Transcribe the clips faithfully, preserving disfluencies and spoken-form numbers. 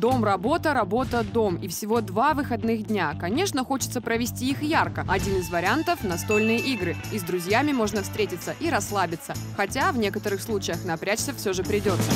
Дом, работа, работа, дом. И всего два выходных дня. Конечно, хочется провести их ярко. Один из вариантов – настольные игры. И с друзьями можно встретиться и расслабиться. Хотя в некоторых случаях напрячься все же придется.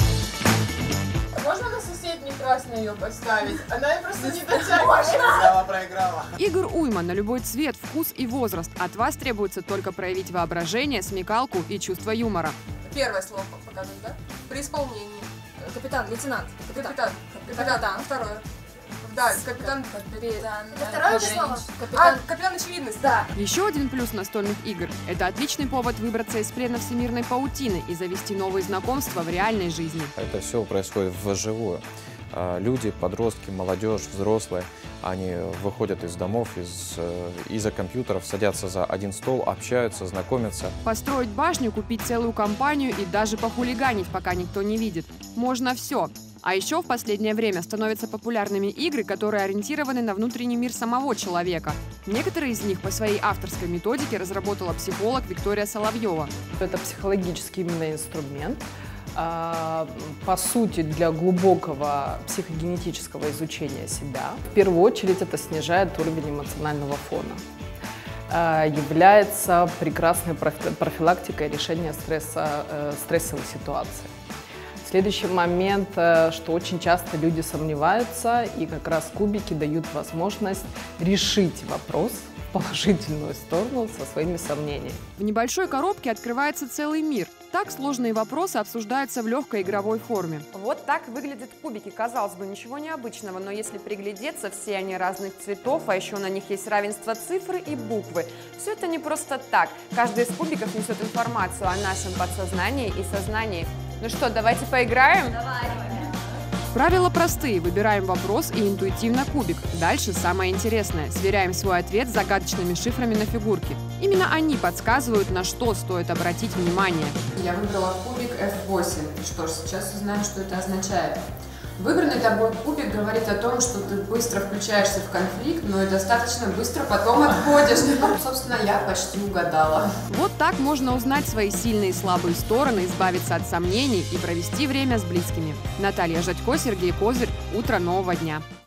Можно на соседней красной ее поставить? Она просто не дотягивает. Взяла, проиграла. Игр уйма на любой цвет, вкус и возраст. От вас требуется только проявить воображение, смекалку и чувство юмора. Первое слово показывать, да? При исполнении. Капитан, лейтенант. Капитан. Капитан. Да, второе. Да, капитан. Капитан. Это второе слово? Капитан. А, капитан очевидность. Да. Еще один плюс настольных игр – это отличный повод выбраться из плена всемирной паутины и завести новые знакомства в реальной жизни. Это все происходит вживую. Люди, подростки, молодежь, взрослые, они выходят из домов, из, из-за компьютеров, садятся за один стол, общаются, знакомятся. Построить башню, купить целую компанию и даже похулиганить, пока никто не видит. Можно все. А еще в последнее время становятся популярными игры, которые ориентированы на внутренний мир самого человека. Некоторые из них по своей авторской методике разработала психолог Виктория Соловьева. Это психологический именно инструмент. По сути, для глубокого психогенетического изучения себя. В первую очередь это снижает уровень эмоционального фона. Является прекрасной профилактикой решения стресса, стрессовой ситуации. Следующий момент, что очень часто люди сомневаются, и как раз кубики дают возможность решить вопрос в положительную сторону со своими сомнениями. В небольшой коробке открывается целый мир. Так сложные вопросы обсуждаются в легкой игровой форме. Вот так выглядят кубики. Казалось бы, ничего необычного, но если приглядеться, все они разных цветов, а еще на них есть равенство цифры и буквы. Все это не просто так. Каждый из кубиков несет информацию о нашем подсознании и сознании. Ну что, давайте поиграем? Давай. Правила простые. Выбираем вопрос и интуитивно кубик. Дальше самое интересное. Сверяем свой ответ с загадочными шифрами на фигурке. Именно они подсказывают, на что стоит обратить внимание. Я выбрала кубик эф восемь. Что ж, сейчас узнаем, что это означает. Выбранный тобой кубик говорит о том, что ты быстро включаешься в конфликт, но и достаточно быстро потом отходишь. Ну, собственно, я почти угадала. Вот так можно узнать свои сильные и слабые стороны, избавиться от сомнений и провести время с близкими. Наталья Жадько, Сергей Козырь. Утро нового дня.